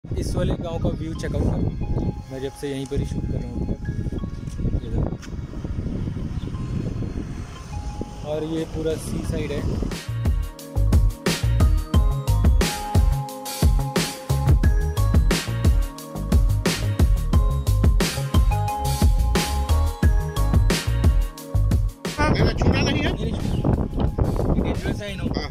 इस वाले गांव का व्यू चेकआउट करो। मैं जब से यहीं पर ही शूट कर रहा हूँ ये देखो, और ये पूरा सी साइड है। छूटा नहीं है, डेंजरस है इन्हों।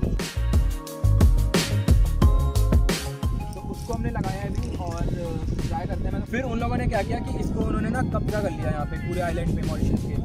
हमने लगाया अभी और ट्राई करते हैं। फिर उन लोगों ने क्या किया कि इसको उन्होंने ना कब्जा कर लिया यहाँ पे पूरे आइलैंड पे, मॉरिशस के।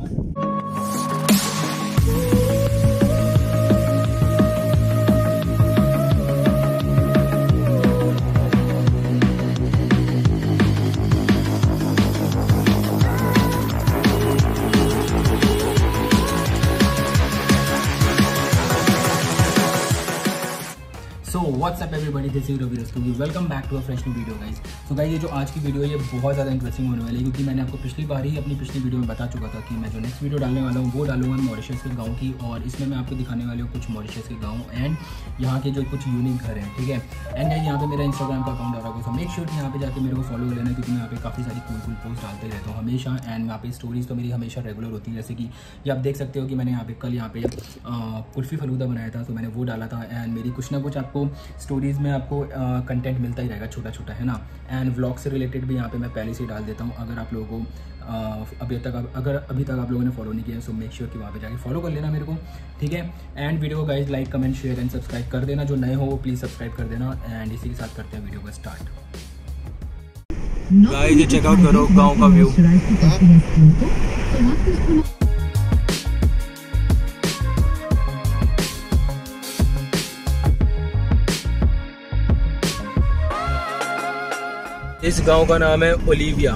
So what's up everybody, this is Ravi Rastogi, welcome back to a fresh new video guys. So guys, ये जो आज की वीडियो है ये बहुत ज़्यादा इंटरेस्टिंग होने वाली है, क्योंकि मैंने आपको पिछली बार ही अपनी पिछली वीडियो में बता चुका था कि मैं जो नेक्स्ट वीडियो डालने वाला हूँ वो डालूंगा मॉरिशस के गाँव की, और इसमें मैं आपको दिखाने वाले हूँ कुछ मॉरिशस के गाँव एंड यहाँ के जो कुछ यूनिक घर हैं, ठीक है। एंड गाइस, यहाँ पे मेरा इंस्टाग्राम का अकाउंट आ रहा है, सो मेक श्योर कि यहाँ पे जाकर मेरे को फॉलो कर लेना, क्योंकि मैं यहाँ पे काफ़ी सारी कूल पोस्ट डालते रहता हूँ हमेशा। एंड यहाँ पे स्टोरीज तो मेरी हमेशा रेगुलर होती है, जैसे कि ये आप देख सकते हो कि मैंने यहाँ पे कल यहाँ पे कुल्फ़ी फलूदा बनाया था, तो मैंने वो डाला था। एंड मेरी कुछ ना कुछ आपको स्टोरीज़ में आपको कंटेंट मिलता ही रहेगा, छोटा छोटा, है ना। एंड व्लॉग से रिलेटेड भी यहाँ पे मैं पहले से ही डाल देता हूँ। अगर आप लोगों को अभी तक आप लोगों ने फॉलो नहीं किया, सो मेक श्योर कि वहाँ पे जाके फॉलो कर लेना मेरे को, ठीक है। एंड वीडियो को guys like, comment, share and subscribe कर देना। जो नए हो वो प्लीज़ सब्सक्राइब कर देना। एंड इसी के साथ करते हैं वीडियो का स्टार्ट। गाइज, ये चेकआउट करो गाँव का व्यू। इस गांव का नाम है ओलिविया।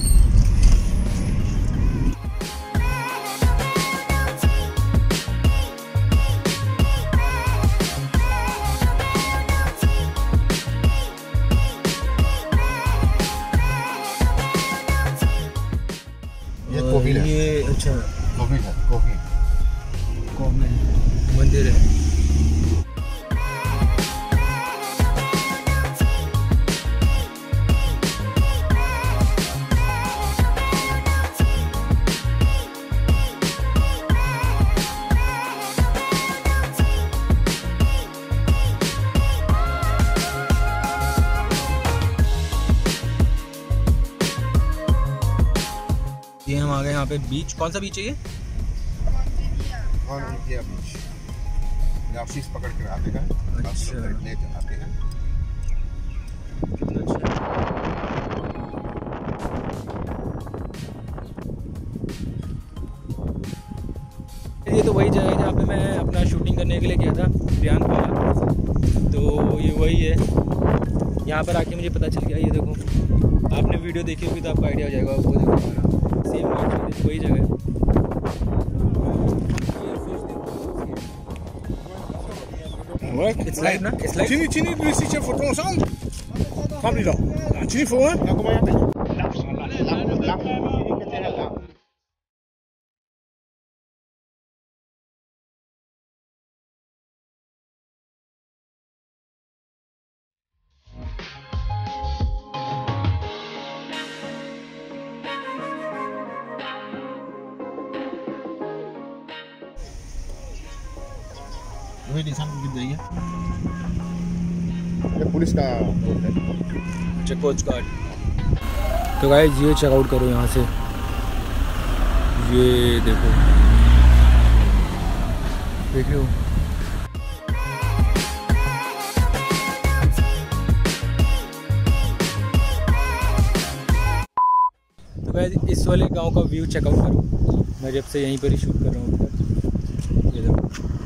ये कोविल है। ये अच्छा कोविल है, कोविल मंदिर है। ये हम आ गए यहाँ पे बीच। कौन सा बीच है ये? India beach. यहाँ फिश पकड़ कर आते हैं। अच्छा। ले आते हैं। कितना अच्छा। ये तो वही जगह है जहाँ पे मैं अपना शूटिंग करने के लिए गया था, रियान वाला। तो ये वही है। यहाँ पर आके मुझे पता चल गया। ये देखो, आपने वीडियो देखी होगी तो आपको आइडिया हो जाएगा। वो देखो सेम वही जगह है। Ouais, It's live, na? It's live. Chini, lui ici, tiens, photo ensemble. Prends-lui là. Chini, faut, hein? वही निशान गिर जाइए। ये पुलिस का अच्छा, कोच गार्ड। तो गाइस, ये चेकआउट करो यहाँ से, ये देखो, देख रहे हो। तो गाइस, इस वाले गांव का व्यू चेकआउट करो। मैं जब से यहीं पर ही शूट कर रहा हूँ ये देखो,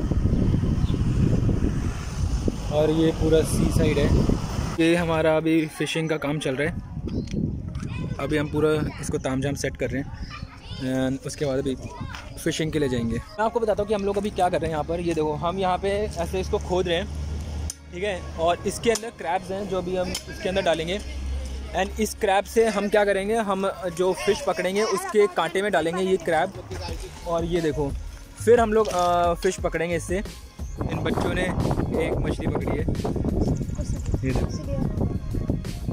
और ये पूरा सी साइड है। ये हमारा अभी फ़िशिंग का काम चल रहा है। अभी हम पूरा इसको तामझाम सेट कर रहे हैं, उसके बाद अभी फ़िशिंग के लिए जाएंगे। मैं आपको बताता हूँ कि हम लोग अभी क्या कर रहे हैं यहाँ पर। ये देखो, हम यहाँ पे ऐसे इसको खोद रहे हैं, ठीक है, और इसके अंदर क्रैब्स हैं जो अभी हम इसके अंदर डालेंगे। एंड इस क्रैब से हम क्या करेंगे, हम जो फ़िश पकड़ेंगे उसके कांटे में डालेंगे ये क्रैब, और ये देखो फिर हम लोग फ़िश पकड़ेंगे इससे। इन बच्चों ने एक मछली पकड़ी है, ये देखो।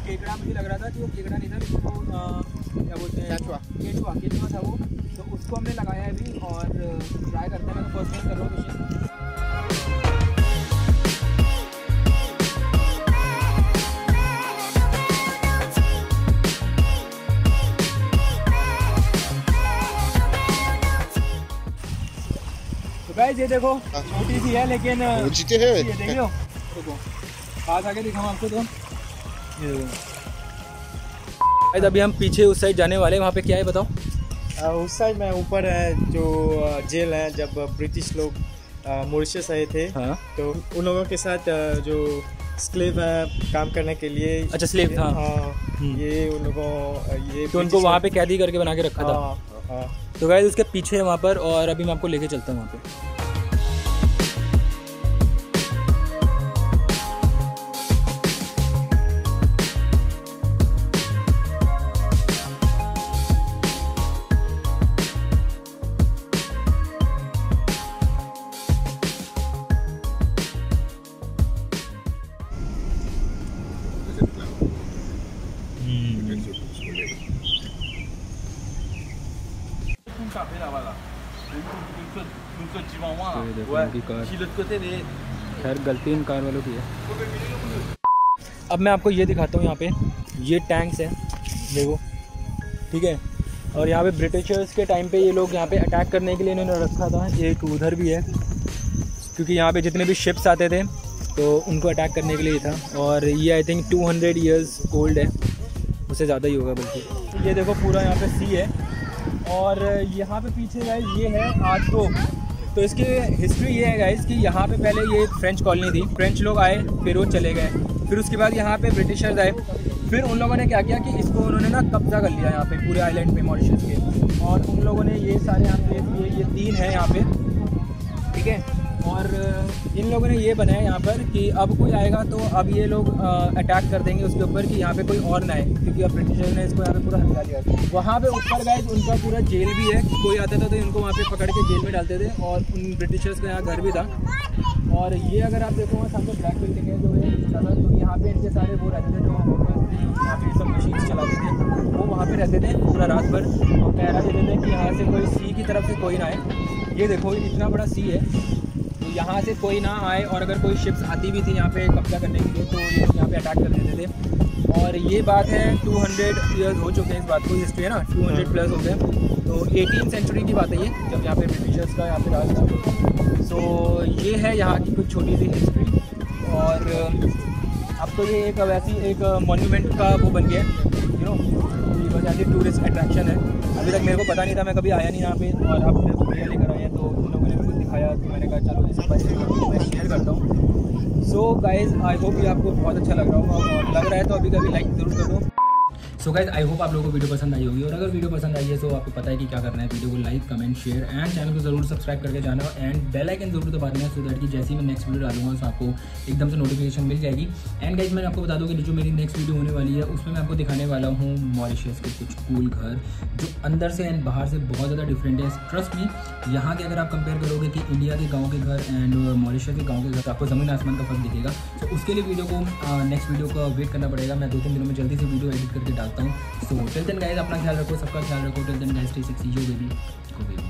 केकड़ा मुझे लग रहा था कि वो केकड़ा नहीं था, लेकिन वो क्या बोलते हैं, केचुआ था वो। तो उसको हमने लगाया है अभी और ट्राई करते हैं। मैं फर्स्ट टाइम कर रहा हूँ फिशिंग। गाइस ये देखो छोटी सी है लेकिन जीते हैं। ये देखो पास आके दिखाऊं आपको। तो ये देखो अभी हम पीछे उस साइड जाने वाले हैं। वहाँ पे क्या है बताओ? उस साइड में ऊपर है जो जेल है, जब ब्रिटिश लोग मॉरिशस आए थे। हाँ। तो उन लोगों के साथ जो स्लेव है काम करने के लिए। अच्छा स्लेव था। हाँ ये उन लोगों ये तो उनको वहाँ पे कैदी करके बना के रखा था। तो गाइस उसके पीछे है वहाँ पर, और अभी मैं आपको लेके चलता हूँ वहाँ पे। खैर गलती इन कार वालों की है। अब मैं आपको ये दिखाता हूँ। यहाँ पे ये टैंक्स है देखो, ठीक है। और यहाँ पे ब्रिटिशर्स के टाइम पे ये लोग यहाँ पे अटैक करने के लिए इन्होंने रखा था। एक उधर भी है, क्योंकि यहाँ पे जितने भी शिप्स आते थे तो उनको अटैक करने के लिए था। और ये आई थिंक 200 ईयर्स ओल्ड है, उससे ज़्यादा ही होगा बल्कि। ये देखो पूरा यहाँ पे सी है, और यहाँ पे पीछे गाइस ये है आर्टो। तो इसकी हिस्ट्री ये है गाइस कि यहाँ पे पहले ये फ्रेंच कॉलोनी थी। फ्रेंच लोग आए, फिर वो चले गए, फिर उसके बाद यहाँ पे ब्रिटिशर्स आए। फिर उन लोगों ने क्या किया कि इसको उन्होंने ना कब्जा कर लिया यहाँ पे पूरे आइलैंड पे, मॉरिशस के। और उन लोगों ने ये सारे यहाँ पे ये 3 है यहाँ पे, ठीक है। और इन लोगों ने ये बनाया यहाँ पर कि अब कोई आएगा तो अब ये लोग अटैक कर देंगे उसके ऊपर, कि यहाँ पे कोई और ना आए, क्योंकि अब ब्रिटिशर्स ने इसको यहाँ पे पूरा हटा लिया। वहाँ पे ऊपर गाइस उनका पूरा जेल भी है, कोई आता था तो इनको वहाँ पे पकड़ के जेल में डालते थे। और उन ब्रिटिशर्स का यहाँ घर भी था। और ये अगर आप देखो सामने ब्लैक बिल्डिंग है जो है, तो यहाँ पे इनके सारे वो रहते थे जो यहाँ पे सब मशीन चलाते थे, वो वहाँ पे रहते थे पूरा रात भर। और पहरा देते थे कि यहाँ से कोई सी की तरफ से कोई ना आए। ये देखो इतना बड़ा सी है, तो यहाँ से कोई ना आए। और अगर कोई शिप्स आती भी थी यहाँ पे कब्जा करने के लिए तो ये लोग यहाँ पे अटैक कर देते थे। और ये बात है 200 ईयर्स हो चुके हैं इस बात को, हिस्ट्री है ना, 200 प्लस हो गए। तो 18th सेंचुरी की बात है ये, जब यहाँ पे ब्रिटिशर्स का यहाँ पे राज था। सो ये है यहाँ की कुछ छोटी सी हिस्ट्री। और अब तो ये एक वैसी एक मॉन्यूमेंट का वो बन गया है, यू नो, ये टूरिस्ट अट्रैक्शन है। अभी तक मेरे को पता नहीं था, मैं कभी आया नहीं यहाँ पे। और अब मेरे को भैया लेकर आए हैं तो उन लोगों ने मेरे को दिखाया, तो मैंने कहा चलो इस बारे में मैं शेयर करता हूँ। सो गाइज़ आई होप ये आपको बहुत अच्छा लग रहा होगा, और लग रहा है तो अभी कभी लाइक ज़रूर कर दो। सो गाइज आई होप आप लोगों को वीडियो पसंद आई होगी। और अगर वीडियो पसंद आई है तो आपको पता है कि क्या करना है, वीडियो को like comment share and channel को जरूर सब्सक्राइब करके जाना, एंड बेल आइकन जरूर दबा देना, सो दैट कि जैसे ही मैं नेक्स्ट वीडियो डालूंगा तो आपको एकदम से नोटिफिकेशन मिल जाएगी। एंड गाइज मैंने आपको बता दूँ कि जो मेरी नेक्स्ट वीडियो होने वाली है उसमें मैं आपको दिखाने वाला हूँ मॉरिशस के कुछ कूल घर जो अंदर से एंड बाहर से बहुत ज़्यादा डिफरेंट है। ट्रस्ट मी, यहाँ के अगर आप कंपेयर करोगे कि इंडिया के गाँव के घर एंड मॉरिशस के गाँव के घर, तो आपको ज़मीन आसमान का फर्क दिखेगा। तो उसके लिए वीडियो को नेक्स्ट वीडियो का वेट करना पड़ेगा। मैं 2-3 दिनों में जल्दी से वीडियो एडिट करके डालता हूँ। सो टिल देन गाइस अपना ख्याल रखो, सबका ख्याल रखो। Till then guys stay sexy, yo baby, go baby.